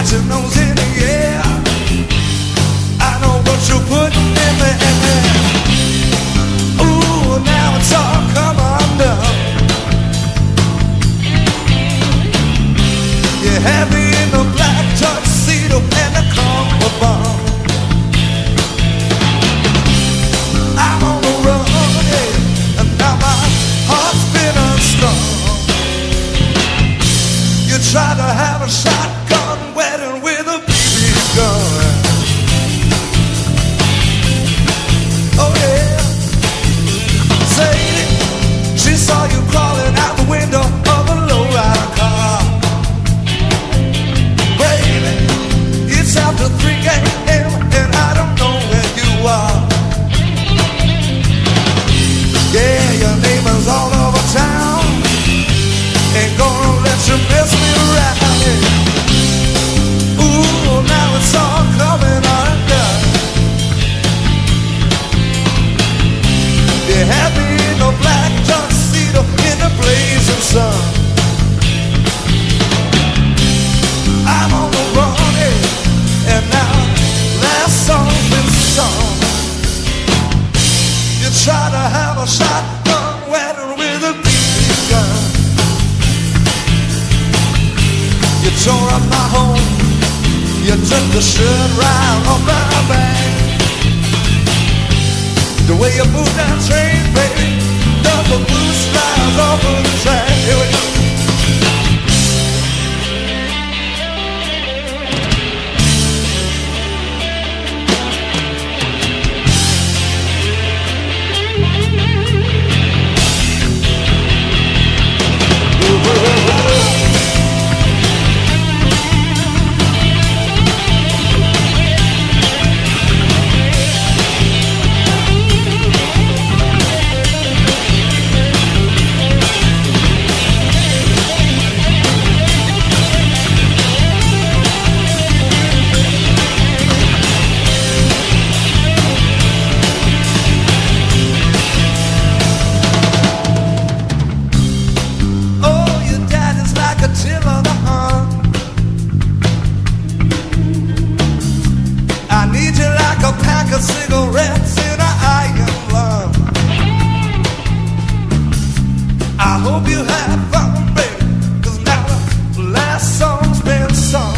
got your nose in the air. I know what you're putting in there. Ooh, now it's all come undone. You have me in the black tuxedo and the cummerbund. I'm on the run, yeah, and now my heart's been unstrung. You try to have a shotgun wedding with a BB gun. Oh yeah. Sadie, she saw you crawling out the window of a lowrider car. Baby, it's after 3 a.m. and I don't know where you are. Yeah, your neighbors all over town ain't gonna let you mess me around. Yeah. Ooh, now it's all coming undone. You had me in a black tuxedo in the blazing sun. I'm on the run, yeah, and now last song's been sung. You try to have a shotgun wedding with a BB gun. You tore up my home. You took the shirt right off my back. The way you move that train, baby, double blue slides off of the track. Here we go. Cigarettes in an iron lung. I hope you had fun, baby, 'cause now the last song's been sung.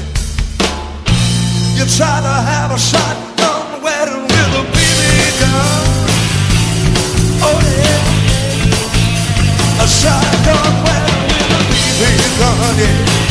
You try to have a shotgun wedding with a BB gun. Oh yeah, a shotgun wedding with a BB gun, yeah.